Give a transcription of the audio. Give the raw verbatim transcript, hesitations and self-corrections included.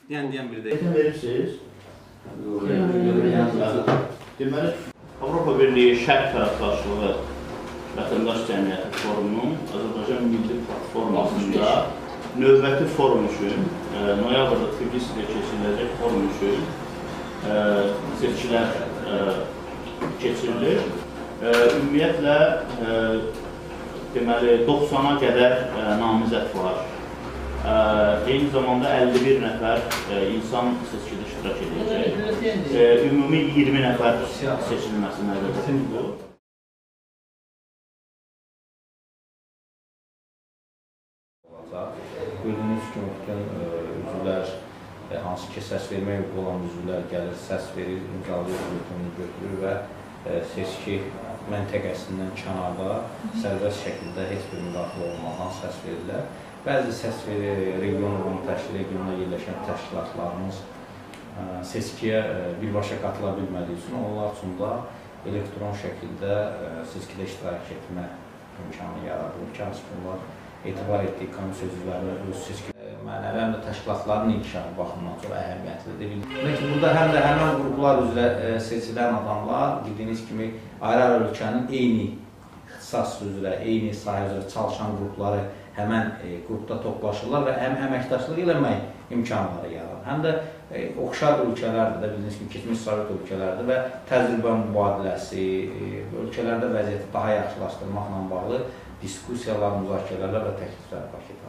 Deyən deyən bir deyək. Yetim verirsiniz? Deməli, Avropa Birliyi Şərq tərəfdaşlığı Vətəndaş Cəmiyyəti Forumunun Azərbaycan Milli Platformasında növbəti forum üçün, noyabrda Tbilisidə keçiriləcək forum üçün seçkilər keçirilir. Ümumiyyətlə, deməli, doxsana qədər namizəd var. Eyni zamanda əlli bir nəfər insan seçkidə iştirak edəcək. Ümumi iyirmi nəfər seçilməsi nəzərdə tutulur. Gördüyünüz kimi bütün üzvlər, hansı ki səs vermək hüququ olan üzvlər gəlir, səs verir, imzalayır, hüququnu götürür və seçki məntəqəsindən kənarda sərbəst şəkildə heç bir müdaxilə olmadan səs verirlər. Bəzi səs verir, region təşkil, regionda yerləşən təşkilatlarımız seçkiyə birbaşa qatıla bilmədiyi üçün onlar üçün da elektron şəkildə seçkidə iştirak etmə imkanı yaradılır ki, bunlar etibar etdiyi komissiya üzvlərinin öz seçki mənəvi həm də təşkilatların inkişafı baxımından çox əhəmiyyətlidir. Demək ki, burada həm də həmin qruplar üzrə seçilən adamlar, bildiyiniz kimi, ayrı-ayrı ölkənin eyni ixtisas üzrə, eyni sahə üzrə çalışan qrupları həmən qrupda toplaşırlar və həm əməkdaşlıq eləmək imkanları yaradır. Həm də oxşar ölkələrdir də, bildiyiniz kimi, keçmiş Sovet ölkələrdir və təcrübə mübadiləsi, ölkələrdə vəziyyəti daha yaxşılaşdırmaqla bağlı diskusiyalar, müzakirələr və təkliflər var ki,